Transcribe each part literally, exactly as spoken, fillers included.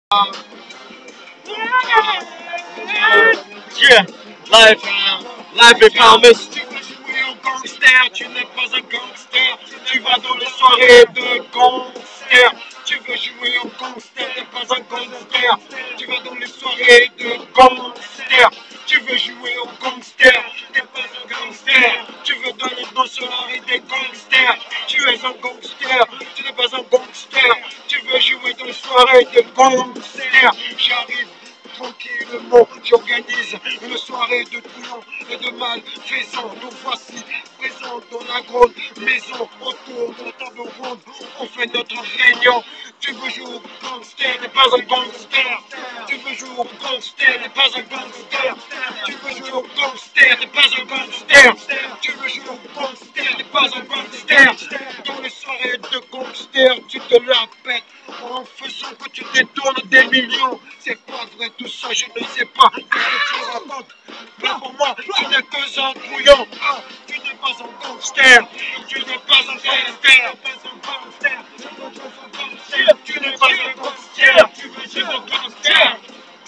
Yeah, life, life est promise. Tu veux jouer au gangster, tu n'es pas un gangster. Tu vas dans les soirées de gangster. Tu veux jouer au gangster, tu n'es pas un gangster. Tu vas dans les soirées de gangster. Tu veux jouer au gangster, tu n'es pas un gangster. Tu veux donner dans les soirées des gangsters. Tu es un gangster, tu n'es pas un gangster. Tu veux jouer dans les soirées de gangsters. J'arrive tranquillement, j'organise une soirée de couillons et de malfaisants. Nous voici présents dans la grande maison, autour de la table ronde. On fait notre réunion. Tu veux jouer au gangster, n'est pas un gangster. Tu veux jouer au gangster, n'est pas un gangster. Tu veux jouer au gangster, n'est pas un gangster. Tu veux jouer au gangster, n'est pas un gangster. Dans les soirées de gangster, tu te la pètes en faisant que tu détournes des millions. C'est pas vrai tout ça, je ne sais pas ce que tu racontes. Mais pour moi, tu n'es que un couillon. Ah, tu n'es pas un gangster. Tu n'es pas un gangster. Tu n'es pas un gangster. Tu veux jouer au gangster.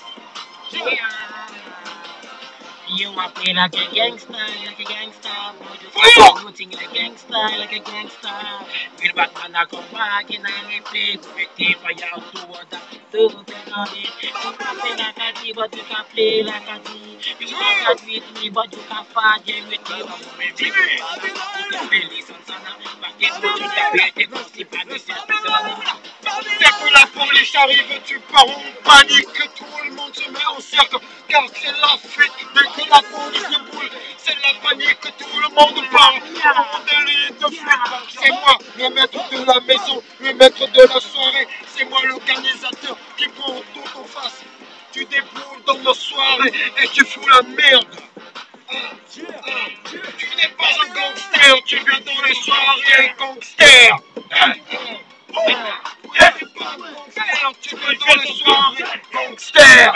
You want to play like a gangster, like a gangster. Boy, you think like a gangster, like a gangster. Real Batman, I come back in and replay. Waiting for you to water. Do the penalty. You can play like a D, but you can play like a D. You can't with me, but you can fight with me. You can play this on Sana. But it's not you can play it. It's not you can play it. Dès que la police arrive, tu pars en panique, tout le monde se met en cercle, car c'est la fête. Dès que la police boule, c'est la panique, tout le monde part en délire de fête. C'est moi, le maître de la maison, le maître de la soirée, c'est moi l'organisateur qui prend tout en face. Tu déboules dans nos soirées et tu fous la merde. Ah, ah, tu n'es pas un gangster, tu viens dans les soirées gangster. Ah, ah. Tu veux dans les soirées gangster.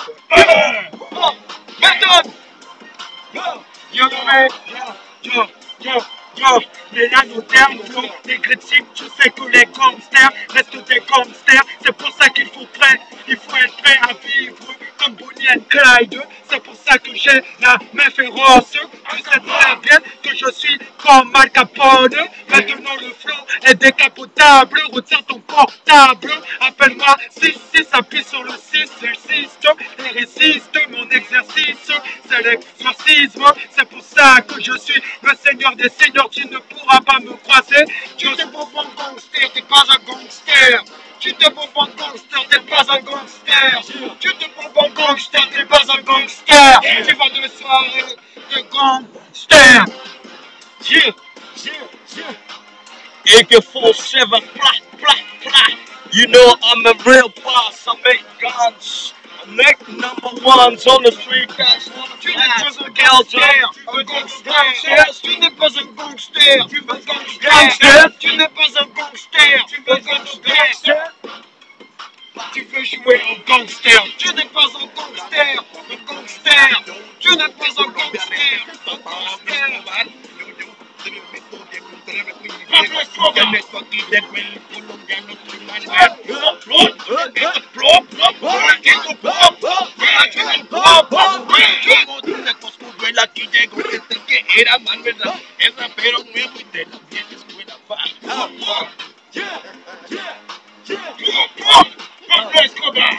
Méthode. Yo mec, yo, yo, yo. Mais là nos termes sont des critiques. Tu sais que les gangsters restent des gangsters. C'est pour ça qu'il faut prêt, il faut être prêt à vivre comme Bonnie and Clyde. C'est pour ça que j'ai la main féroce. Tu sais très bien que je suis comme Al Capone. Maintenant le flow est décapotable. Retiens ton portable. Appelle-moi six six, appuie sur le six. J'insiste et résiste. Mon exercice, c'est l'exorcisme. C'est pour ça que je suis le seigneur des seigneurs. Tu ne pourras pas me croiser. Tu te bouffes en gangster, t'es pas un gangster. Tu te bouffes en gangster, t'es pas un gangster. Tu te bouffes en gangster, t'es pas un gangster. Tu vas de soirée de gangster. Yeah, yeah, yeah. A K forty-seven, plat, plat, plat. You know I'm a real boss, I make guns. I make number ones on the street. Tu n'es pas un gangster, un gangster. Tu n'es pas un gangster, tu veux gangster. Tu n'es pas un gangster, tu veux gangster. Tu veux jouer au gangster. Tu n'es pas un gangster, un gangster. Tu n'es pas un gangster, un gangster. Era man, ¿verdad? Es rapero nuevo y de la vieja escuela. Yeah, yeah, yeah. Pablo Escobar.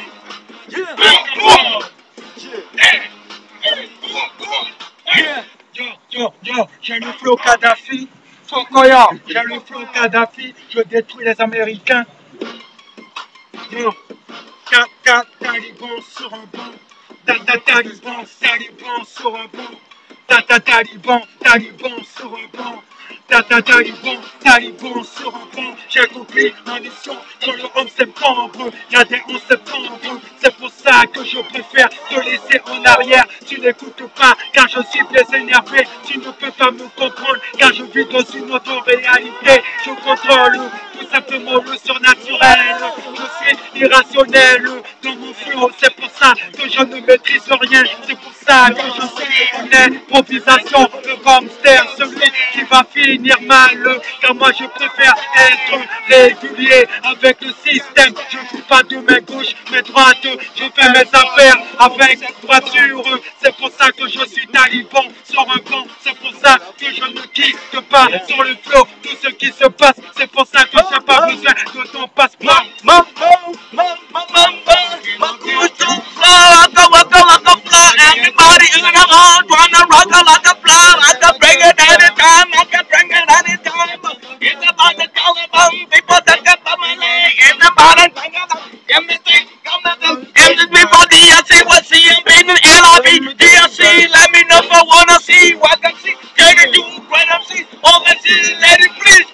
Yeah, yo, yo, yo, j'ai le flow Kadhafi. Fokoya, j'ai le flow Kadhafi. Je détruis les Américains. Yo, ta ta taliban sur un banc. Ta ta taliban, taliban sur un banc. Ta ta taliban, taliban sur un banc. Ta ta taliban, taliban sur un banc. J'ai accompli ma mission dans le onze septembre. Il y a des onze septembre. C'est pour ça que je préfère te laisser en arrière. Tu n'écoutes pas car je suis bien énervé. Tu ne peux pas me comprendre car je vis dans une autre réalité. Je contrôle tout simplement le surnaturel. Je suis irrationnel dans mon flow. C'est pour ça que je ne maîtrise rien. C'est pour ça ça que je suis une improvisation. Le gangster, celui qui va finir mal. Car moi je préfère être régulier avec le système. Je ne joue pas de main gauche, mais droite. Je fais mes affaires avec droiture. C'est pour ça que je suis taliban sur un banc. C'est pour ça que je ne quitte pas sur le flow tout ce qui se passe. C'est pour ça que j'ai pas besoin de ton passeport. Mambo, mambo, mambo, mambo, to fly, waka waka waka fly. Everybody in the world wanna rock like a fly. I can bring it anytime, I can bring it anytime. It's about the Taliban, people that get by my leg. It's about the everything, everybody, D R C, what C M B, and L I B, D R C, let me know if I wanna see what I see. Can you do great M C? All I see, let it please.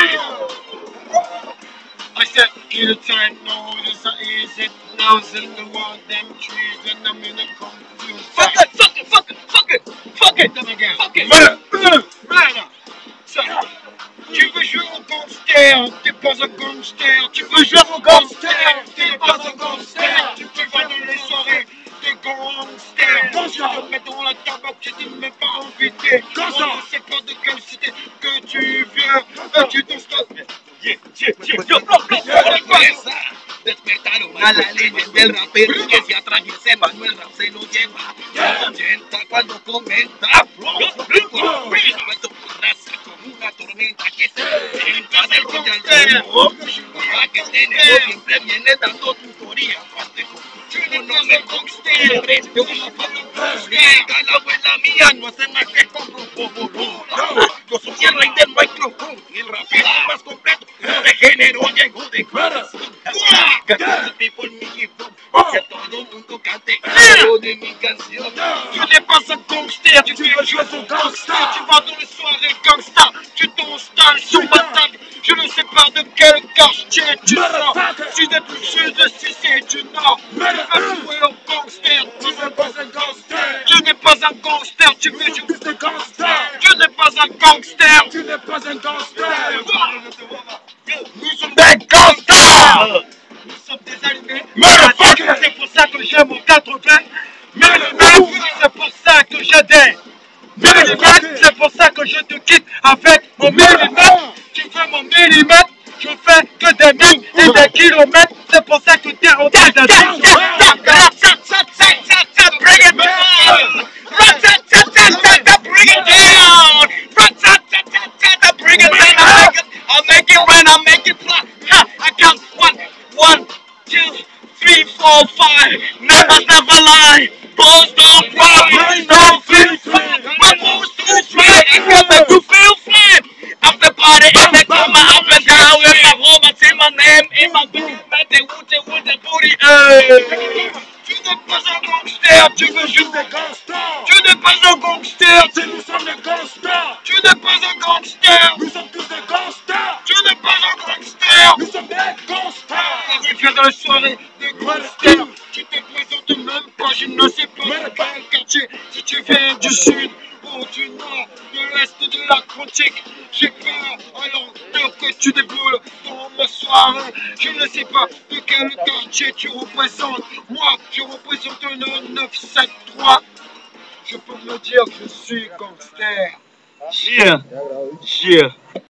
I said, get a time, no, this is it. Now it's in the world, them trees, and I'm in a confused. Fuck it, fuck it, fuck it, fuck it, fuck it, Them again. fuck it. Voilà. Ça. Tu veux jouer au gangster, t'es pas un gangster. Tu veux jouer au gangster, t'es pas un gangster. Tu peux voir dans les soirées, t'es gangster. Je te mets dans la tabac, tu t'es même pas invité. On ne sait pas de quelle cité que tu viens. Euh, tu t'en stop. Yeah, yeah, yeah, yeah, Sorpresa, despertaron a la ley del rapero que se atraviese Manuel Rap se lo lleva. ochenta cuando comenta. Nuestro raza como una tormenta que se entra del royal rumbo. Para que este negocio siempre viene dando tutoría. Yo no me conste, prende una pata conste. La abuela mía no hace más que con grupo. Yo soy el rey del micrófono, el rapero más completo. De género llegó de corazón. People me hip hop, que todo el mundo cante algo de mi canción. Tu n'es pas un gangster, tu veux jouer au gangster. Tu vas dans les soirées gangsta, tu t'installes sur ma table. Je ne sais pas de quel quartier tu sors. Tu n'es plus sud, si c'est du nord. Tu veux jouer au gangster, tu n'es pas un gangster. Tu n'es pas un gangster, tu veux jouer au gangster. Tu n'es pas un gangster, tu n'es pas un gangster. Nous sommes des gangsters. Nous sommes des allumés. C'est pour ça que j'aime mon quatre-vingts. C'est pour ça que je dé. C'est pour ça que je te quitte avec mon millimètre. Tu veux mon millimètre? Je fais que des milles et des kilomètres. C'est pour ça que t'es en train de dire. Bring it down! Bring it down! Bring it down! I'll make it rain, I'll make it fly. I count one, one, two, three, four, five. Never, never lie. Balls don't cry, balls don't feel fine. My balls too fly, it can make you feel fine. Everybody in the corner, up and down. In my home, I say my name in my bed. They would, they would, they booty. Tu n'es pas un gangster, tu veux juste des gangsters. Tu n'es pas un gangster, c'est nous sommes des gangsters. Tu n'es pas un gangster, nous sommes tous des gangsters. Tu n'es pas un gangster, nous sommes des gangsters. Tu viens dans la soirée des gangsters. Tu te présentes même pas, je ne sais pas dans quel quartier. Si tu viens du sud ou du nord, de l'est de l'Atlantique, j'ai peur alors que tu déboules dans ma soirée. Je ne sais pas de quel quartier tu représentes. Moi, je représente le neuf sept trois. Je peux me dire que je suis gangster. Yeah, yeah.